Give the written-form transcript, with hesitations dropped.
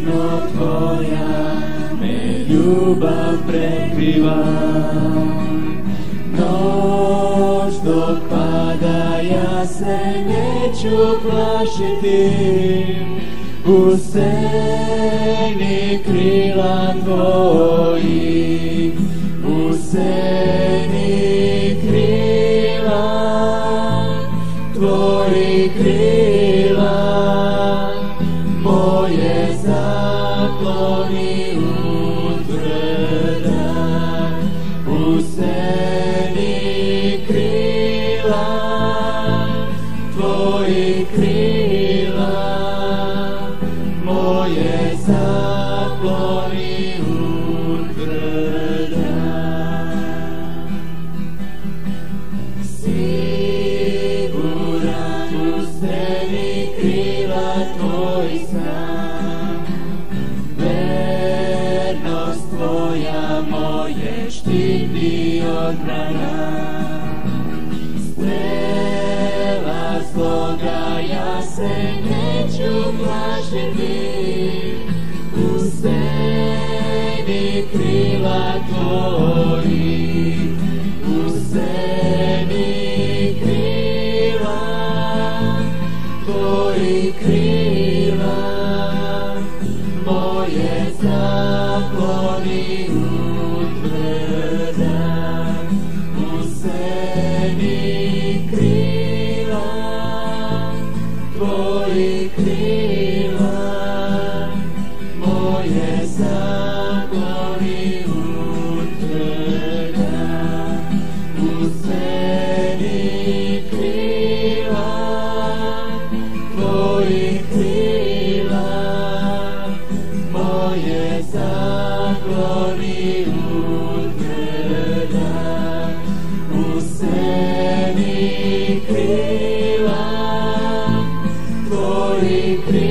no tvoja me ljubav prekriva. Noć dok pada ja se neću plašiti, u seni krila tvojih, u seni krila tvojih krila, moje zakloni utvrda, u seni krila tvojih krila, moje zakloni utvrda. Siguran u seni krila tvojih sam, vernost tvoja moje štiti odbrana. Strela zloga ja se neću plašiti, u seni krila tvojih, u seni krila tvojih krila, moje zakloni utvrda, u seni krila tvojih krila, moje zakloni utvrda, u seni krila tvojih krila, moje zakloni utvrda, u seni krila tvojih krila.